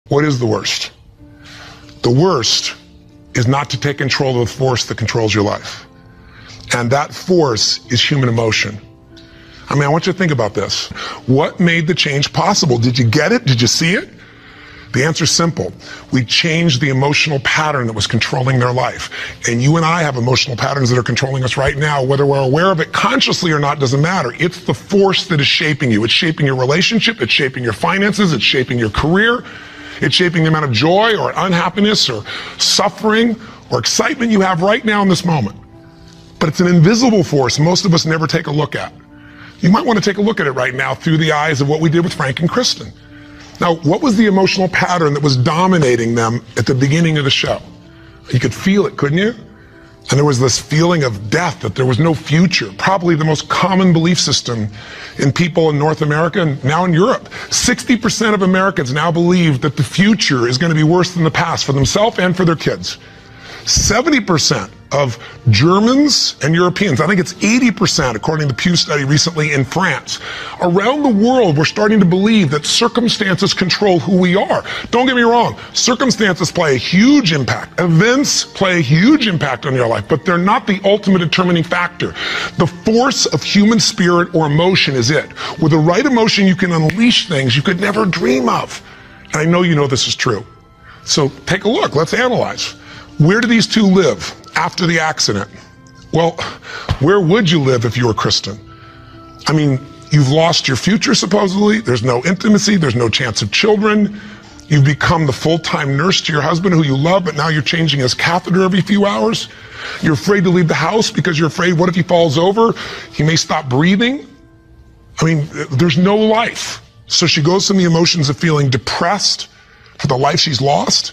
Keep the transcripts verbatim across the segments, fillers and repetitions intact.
What is the worst? The worst is not to take control of the force that controls your life. And that force is human emotion. I mean, I want you to think about this. What made the change possible? Did you get it? Did you see it? The answer is simple. We changed the emotional pattern that was controlling their life. And you and I have emotional patterns that are controlling us right now. Whether we're aware of it consciously or not doesn't matter. It's the force that is shaping you. It's shaping your relationship. It's shaping your finances. It's shaping your career. It's shaping the amount of joy or unhappiness or suffering or excitement you have right now in this moment. But it's an invisible force most of us never take a look at. You might want to take a look at it right now through the eyes of what we did with Frank and Kristen. Now, what was the emotional pattern that was dominating them at the beginning of the show? You could feel it, couldn't you? And there was this feeling of death, that there was no future. Probably the most common belief system in people in North America and now in Europe. sixty percent of Americans now believe that the future is going to be worse than the past for themselves and for their kids. seventy percent of Germans and Europeans, I think it's eighty percent according to the Pew study recently in France. Around the world, we're starting to believe that circumstances control who we are. Don't get me wrong, circumstances play a huge impact. Events play a huge impact on your life, but they're not the ultimate determining factor. The force of human spirit or emotion is it. With the right emotion, you can unleash things you could never dream of. And I know you know this is true. So take a look, let's analyze. Where do these two live after the accident? Well, where would you live if you were Kristen? I mean, you've lost your future, supposedly. There's no intimacy. There's no chance of children. You've become the full-time nurse to your husband who you love, but now you're changing his catheter every few hours. You're afraid to leave the house because you're afraid, what if he falls over? He may stop breathing. I mean, there's no life. So she goes from the emotions of feeling depressed for the life she's lost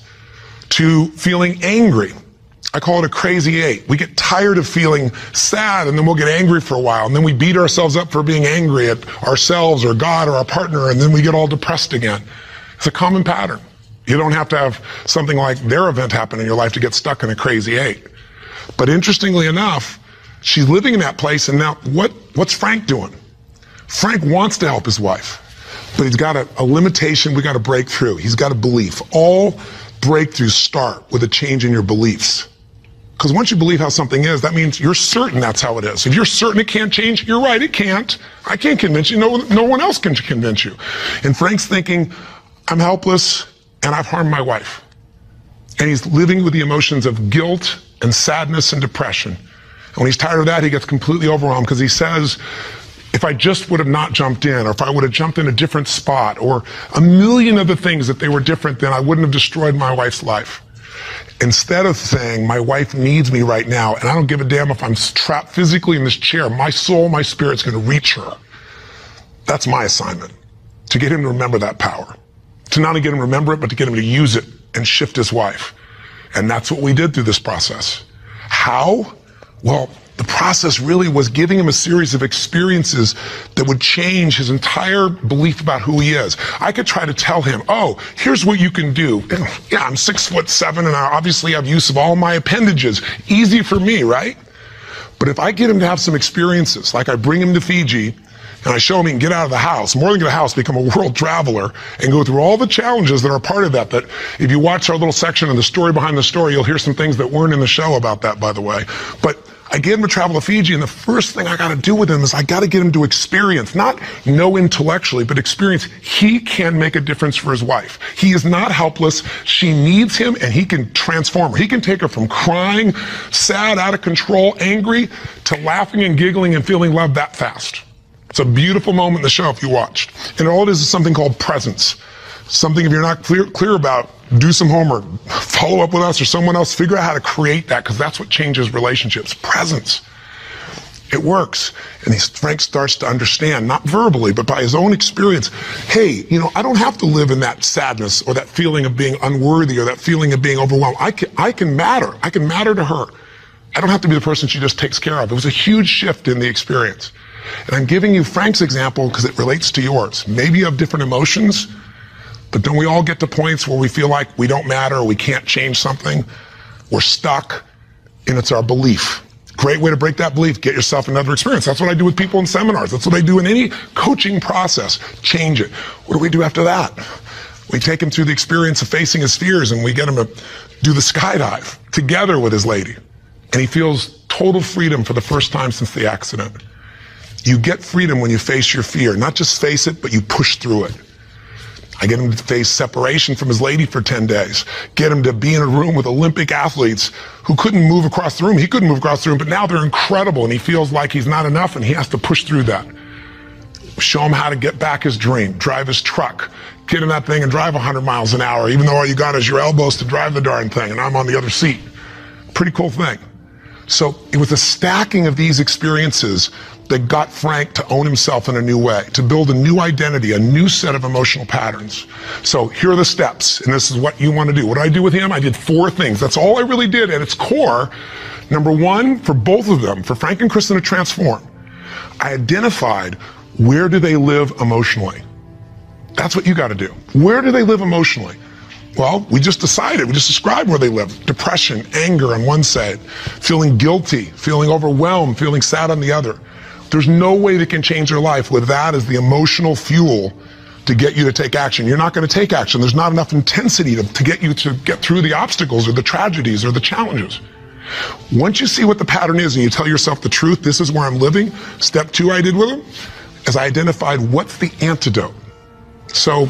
to feeling angry. I call it a crazy eight. We get tired of feeling sad and then we'll get angry for a while and then we beat ourselves up for being angry at ourselves or God or our partner and then we get all depressed again. It's a common pattern. You don't have to have something like their event happen in your life to get stuck in a crazy eight. But interestingly enough, she's living in that place and now what, what's Frank doing? Frank wants to help his wife, but he's got a, a limitation we got to break through. He's got a belief. All breakthroughs start with a change in your beliefs. Because once you believe how something is, that means you're certain that's how it is. If you're certain it can't change, you're right, it can't. I can't convince you, no, no one else can convince you. And Frank's thinking, I'm helpless and I've harmed my wife. And he's living with the emotions of guilt and sadness and depression. And when he's tired of that, he gets completely overwhelmed because he says, if I just would have not jumped in, or if I would have jumped in a different spot, or a million other things that they were different, then I wouldn't have destroyed my wife's life. Instead of saying, my wife needs me right now, and I don't give a damn if I'm trapped physically in this chair, my soul, my spirit's gonna reach her. That's my assignment, to get him to remember that power. To not only get him to remember it, but to get him to use it and shift his wife. And that's what we did through this process. How? Well, the process really was giving him a series of experiences that would change his entire belief about who he is. I could try to tell him, oh, here's what you can do. Yeah, I'm six foot seven and I obviously have use of all my appendages. Easy for me, right? But if I get him to have some experiences, like I bring him to Fiji and I show him he can get out of the house, more than get out of the house, become a world traveler and go through all the challenges that are part of that, that if you watch our little section of the story behind the story, you'll hear some things that weren't in the show about that, by the way. But I get him to travel to Fiji, and the first thing I got to do with him is I got to get him to experience, not know intellectually, but experience he can make a difference for his wife. He is not helpless. She needs him, and he can transform her. He can take her from crying, sad, out of control, angry, to laughing and giggling and feeling love that fast. It's a beautiful moment in the show if you watched. And all it is is something called presence. Something if you're not clear, clear about, do some homework, follow up with us or someone else, figure out how to create that because that's what changes relationships. Presence. It works. And he, Frank starts to understand, not verbally, but by his own experience, hey, you know, I don't have to live in that sadness or that feeling of being unworthy or that feeling of being overwhelmed. I can, I can matter. I can matter to her. I don't have to be the person she just takes care of. It was a huge shift in the experience. And I'm giving you Frank's example because it relates to yours. Maybe you have different emotions, but don't we all get to points where we feel like we don't matter or we can't change something? We're stuck, and it's our belief. Great way to break that belief, get yourself another experience. That's what I do with people in seminars. That's what I do in any coaching process. Change it. What do we do after that? We take him through the experience of facing his fears, and we get him to do the skydive together with his lady. And he feels total freedom for the first time since the accident. You get freedom when you face your fear. Not just face it, but you push through it. I get him to face separation from his lady for ten days. Get him to be in a room with Olympic athletes who couldn't move across the room. He couldn't move across the room, but now they're incredible, and he feels like he's not enough, and he has to push through that. Show him how to get back his dream, drive his truck, get in that thing and drive one hundred miles an hour, even though all you got is your elbows to drive the darn thing, and I'm on the other seat. Pretty cool thing. So it was a stacking of these experiences that got Frank to own himself in a new way, to build a new identity, a new set of emotional patterns. So here are the steps, and this is what you want to do. What did I do with him? I did four things. That's all I really did at its core. Number one, for both of them, for Frank and Kristen to transform, I identified where do they live emotionally. That's what you got to do. Where do they live emotionally? Well, we just decided, we just described where they live. Depression, anger on one side, feeling guilty, feeling overwhelmed, feeling sad on the other. There's no way they can change their life with that as the emotional fuel to get you to take action. You're not going to take action. There's not enough intensity to, to get you to get through the obstacles or the tragedies or the challenges. Once you see what the pattern is and you tell yourself the truth, this is where I'm living, step two I did with them, is I identified what's the antidote. So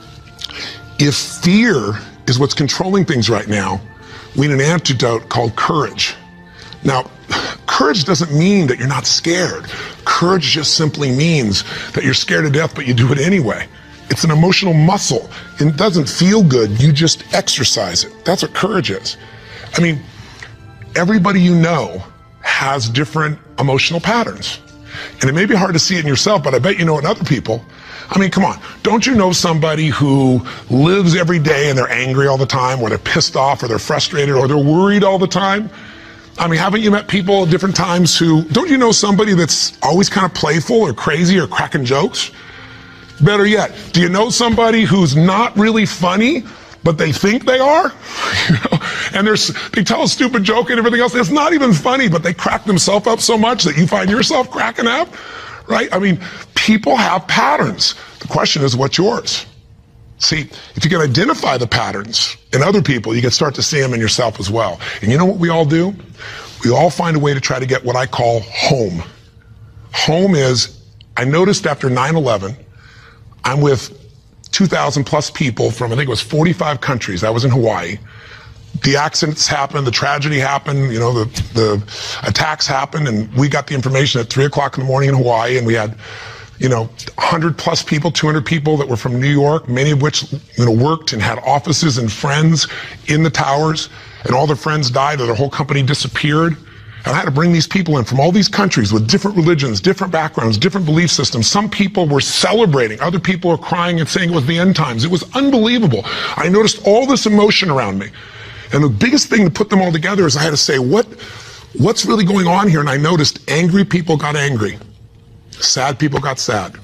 if fear is what's controlling things right now, we need an antidote called courage. Now, courage doesn't mean that you're not scared. Courage just simply means that you're scared to death, but you do it anyway. It's an emotional muscle. It doesn't feel good. You just exercise it. That's what courage is. I mean, everybody you know has different emotional patterns. And it may be hard to see it in yourself, but I bet you know it in other people. I mean, come on. Don't you know somebody who lives every day and they're angry all the time, or they're pissed off, or they're frustrated, or they're worried all the time? I mean, haven't you met people at different times who, don't you know somebody that's always kind of playful or crazy or cracking jokes? Better yet, do you know somebody who's not really funny, but they think they are? You know, and there's, they tell a stupid joke and everything else. It's not even funny, but they crack themselves up so much that you find yourself cracking up, right? I mean, people have patterns. The question is, what's yours? See, if you can identify the patterns in other people, you can start to see them in yourself as well. And you know what we all do? We all find a way to try to get what I call home. Home is, I noticed after nine eleven, I'm with two thousand plus people from, I think it was forty-five countries. I was in Hawaii. The accidents happened, the tragedy happened, you know, the, the attacks happened, and we got the information at three o'clock in the morning in Hawaii, and we had, you know, one hundred plus people, two hundred people that were from New York, many of which, you know, worked and had offices and friends in the towers, and all their friends died or their whole company disappeared. And I had to bring these people in from all these countries with different religions, different backgrounds, different belief systems. Some people were celebrating. Other people were crying and saying it was the end times. It was unbelievable. I noticed all this emotion around me. And the biggest thing to put them all together is I had to say, what, what's really going on here? And I noticed angry people got angry. Sad people got sad.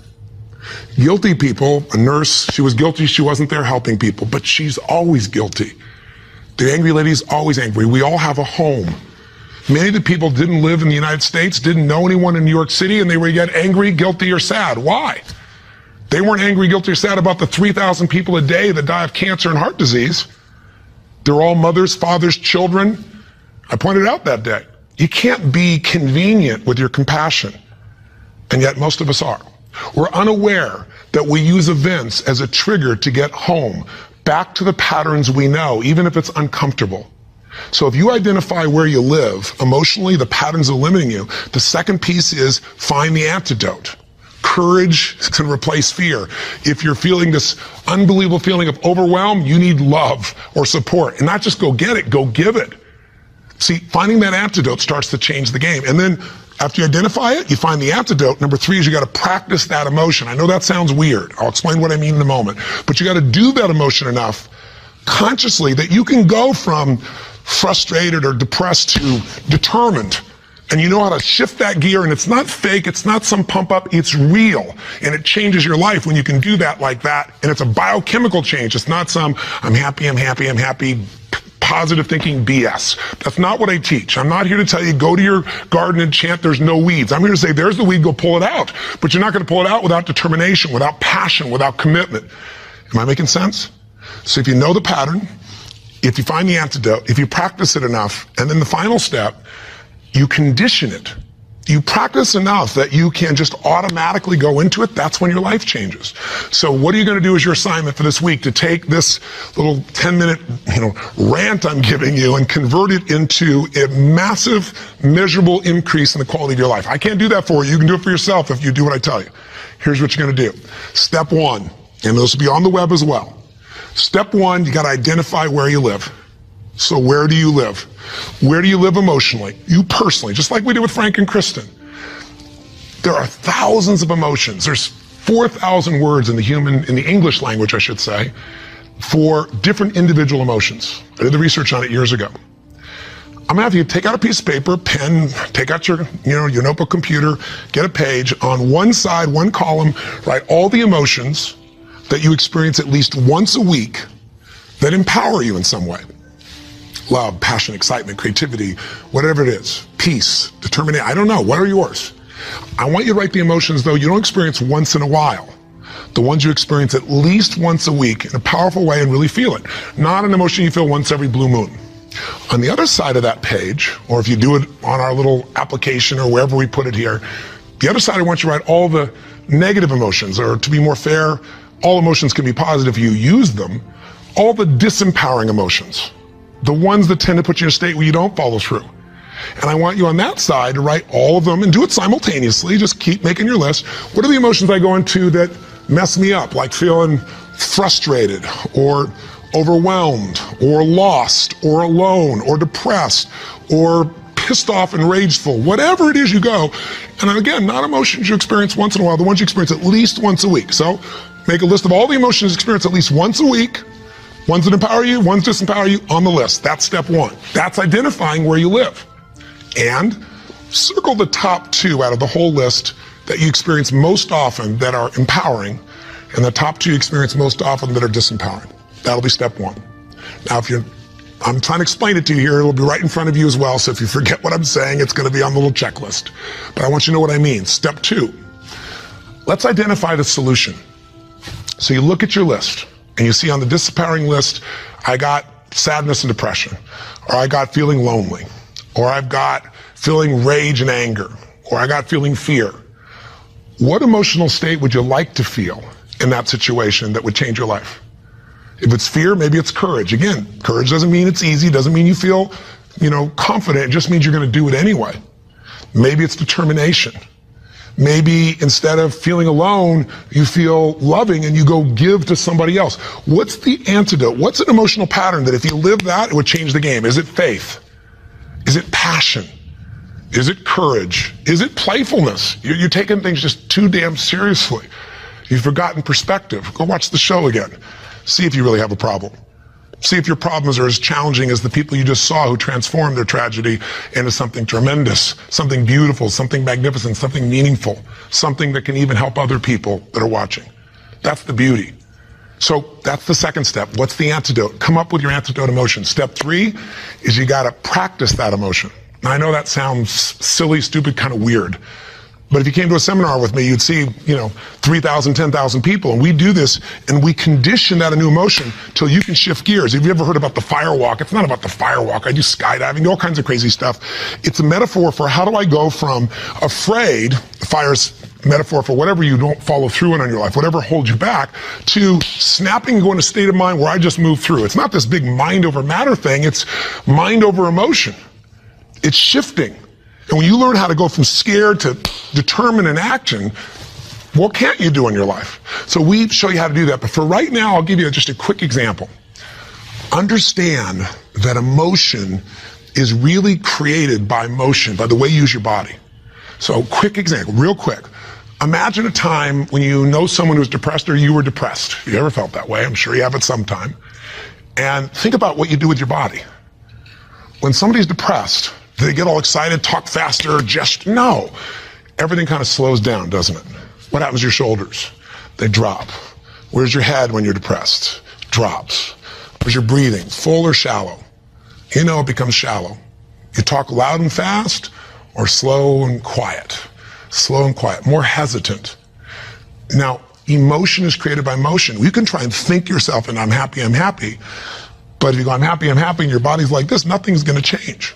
Guilty people, a nurse, she was guilty, she wasn't there helping people, but she's always guilty. The angry lady's always angry. We all have a home. Many of the people didn't live in the United States, didn't know anyone in New York City, and they were yet angry, guilty, or sad. Why? They weren't angry, guilty, or sad about the three thousand people a day that die of cancer and heart disease. They're all mothers, fathers, children. I pointed out that day. You can't be convenient with your compassion, and yet most of us are. We're unaware that we use events as a trigger to get home, back to the patterns we know, even if it's uncomfortable. So if you identify where you live, emotionally, the patterns are limiting you, the second piece is find the antidote. Courage can replace fear. If you're feeling this unbelievable feeling of overwhelm, you need love or support. And not just go get it, go give it. See, finding that antidote starts to change the game. And then after you identify it, you find the antidote. Number three is you got to practice that emotion. I know that sounds weird. I'll explain what I mean in a moment. But you got to do that emotion enough consciously that you can go from frustrated or depressed to determined. And you know how to shift that gear, and it's not fake, it's not some pump up, it's real. And it changes your life when you can do that like that. And it's a biochemical change. It's not some, I'm happy, I'm happy, I'm happy, positive thinking B S. That's not what I teach. I'm not here to tell you, go to your garden and chant, there's no weeds. I'm here to say, there's the weed, go pull it out. But you're not going to pull it out without determination, without passion, without commitment. Am I making sense? So if you know the pattern, if you find the antidote, if you practice it enough, and then the final step, you condition it. You practice enough that you can just automatically go into it, that's when your life changes. So what are you going to do as your assignment for this week? To take this little ten minute, you know, rant I'm giving you and convert it into a massive, measurable increase in the quality of your life. I can't do that for you. You can do it for yourself if you do what I tell you. Here's what you're going to do. Step one, and this will be on the web as well. Step one, you got to identify where you live. So where do you live? Where do you live emotionally? You personally, just like we did with Frank and Kristen. There are thousands of emotions. There's four thousand words in the human, in the English language, I should say, for different individual emotions. I did the research on it years ago. I'm gonna have you take out a piece of paper, pen, take out your, you know, your notebook, computer, get a page. On one side, one column, write all the emotions that you experience at least once a week that empower you in some way. Love, passion, excitement, creativity, whatever it is. Peace, determination, I don't know, what are yours? I want you to write the emotions, though, you don't experience once in a while. The ones you experience at least once a week in a powerful way and really feel it. Not an emotion you feel once every blue moon. On the other side of that page, or if you do it on our little application or wherever we put it here, the other side I want you to write all the negative emotions, or to be more fair, all emotions can be positive if you use them, all the disempowering emotions. The ones that tend to put you in a state where you don't follow through. And I want you on that side to write all of them and do it simultaneously. Just keep making your list. What are the emotions I go into that mess me up, like feeling frustrated or overwhelmed or lost or alone or depressed or pissed off and rageful, whatever it is you go. And again, not emotions you experience once in a while, the ones you experience at least once a week. So make a list of all the emotions you experience at least once a week. Ones that empower you, ones that disempower you, on the list. That's step one. That's identifying where you live. And circle the top two out of the whole list that you experience most often that are empowering, and the top two you experience most often that are disempowering. That'll be step one. Now, if you're, I'm trying to explain it to you here, it'll be right in front of you as well, so if you forget what I'm saying, it's gonna be on the little checklist. But I want you to know what I mean. Step two, let's identify the solution. So you look at your list, and you see on the disempowering list, I got sadness and depression, or I got feeling lonely, or I've got feeling rage and anger, or I got feeling fear. What emotional state would you like to feel in that situation that would change your life? If it's fear, maybe it's courage. Again, courage doesn't mean it's easy, doesn't mean you feel, you know, confident, it just means you're gonna do it anyway. Maybe it's determination. Maybe instead of feeling alone, you feel loving and you go give to somebody else. What's the antidote? What's an emotional pattern that if you live that, it would change the game? Is it faith? Is it passion? Is it courage? Is it playfulness? You're, you're taking things just too damn seriously. You've forgotten perspective. Go watch the show again. See if you really have a problem. See if your problems are as challenging as the people you just saw who transformed their tragedy into something tremendous, something beautiful, something magnificent, something meaningful, something that can even help other people that are watching. That's the beauty. So that's the second step. What's the antidote? Come up with your antidote emotion. Step three is you got to practice that emotion. Now, I know that sounds silly, stupid, kind of weird. But if you came to a seminar with me, you'd see, you know, three thousand, ten thousand people, and we do this, and we condition that a new emotion till you can shift gears. Have you ever heard about the fire walk? It's not about the fire walk. I do skydiving, all kinds of crazy stuff. It's a metaphor for how do I go from afraid, fire's metaphor for whatever you don't follow through on in your life, whatever holds you back, to snapping and going to a state of mind where I just move through. It's not this big mind over matter thing, it's mind over emotion. It's shifting. And when you learn how to go from scared to determined in action, what can't you do in your life? So we show you how to do that. But for right now, I'll give you just a quick example. Understand that emotion is really created by motion, by the way you use your body. So quick example, real quick. Imagine a time when you know someone who's depressed or you were depressed. If you ever felt that way, I'm sure you have at some time. And think about what you do with your body. When somebody's depressed, do they get all excited, talk faster, gesture? No. Everything kind of slows down, doesn't it? What happens to your shoulders? They drop. Where's your head when you're depressed? Drops. Where's your breathing? Full or shallow? You know it becomes shallow. You talk loud and fast or slow and quiet? Slow and quiet, more hesitant. Now, Emotion is created by motion. You can try and think yourself and I'm happy, I'm happy. But if you go, I'm happy, I'm happy, and your body's like this, nothing's gonna change.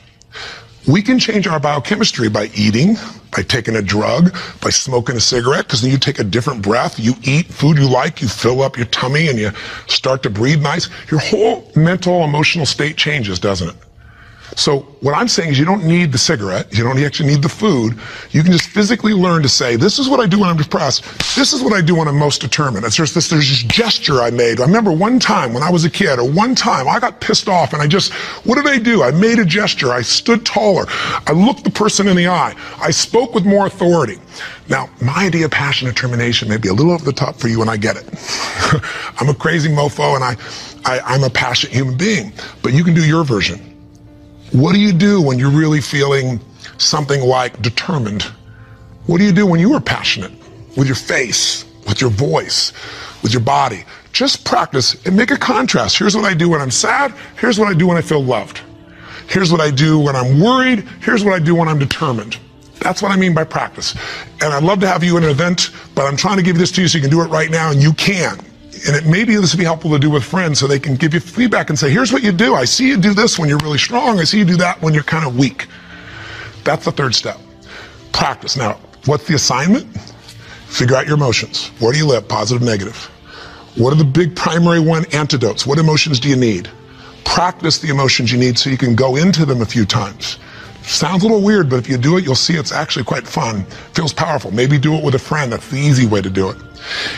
We can change our biochemistry by eating, by taking a drug, by smoking a cigarette, because then you take a different breath, you eat food you like, you fill up your tummy and you start to breathe nice. Your whole mental, emotional state changes, doesn't it? So what I'm saying is you don't need the cigarette, you don't actually need the food. You can just physically learn to say, this is what I do when I'm depressed, this is what I do when I'm most determined. It's just this, there's this gesture I made. I remember one time when I was a kid, or one time I got pissed off and I just, what did I do? I made a gesture, I stood taller, I looked the person in the eye, I spoke with more authority. Now, my idea of passion and determination may be a little over the top for you, and I get it. I'm a crazy mofo and I, I, I'm a passionate human being, but you can do your version. What do you do when you're really feeling something like determined? What do you do when you are passionate? With your face, with your voice, with your body. Just practice and make a contrast. Here's what I do when I'm sad. Here's what I do when I feel loved. Here's what I do when I'm worried. Here's what I do when I'm determined. That's what I mean by practice. And I'd love to have you in an event, but I'm trying to give this to you so you can do it right now, and you can. And it maybe this would be helpful to do with friends so they can give you feedback and say, here's what you do. I see you do this when you're really strong. I see you do that when you're kind of weak. That's the third step. Practice. Now, what's the assignment? Figure out your emotions. Where do you live? Positive, negative. What are the big primary one antidotes? What emotions do you need? Practice the emotions you need so you can go into them a few times. Sounds a little weird, but if you do it, you'll see it's actually quite fun. Feels powerful. Maybe do it with a friend. That's the easy way to do it.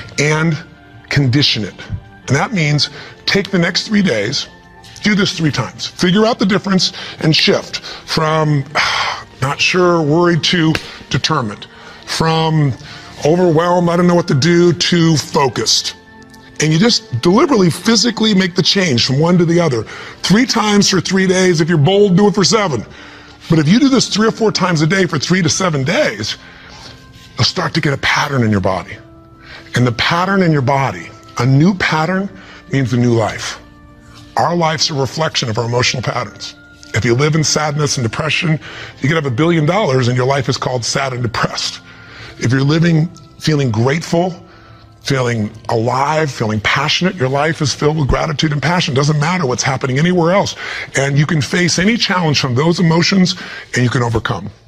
And condition it. And that means take the next three days, do this three times. Figure out the difference and shift from not sure, worried to determined. From overwhelmed, I don't know what to do, to focused. And you just deliberately, physically make the change from one to the other. Three times for three days. If you're bold, do it for seven. But if you do this three or four times a day for three to seven days, you'll start to get a pattern in your body. And the pattern in your body, a new pattern means a new life. Our life's a reflection of our emotional patterns. If you live in sadness and depression, you could have a billion dollars and your life is called sad and depressed. If you're living feeling grateful, feeling alive, feeling passionate, your life is filled with gratitude and passion. Doesn't matter what's happening anywhere else. And you can face any challenge from those emotions and you can overcome.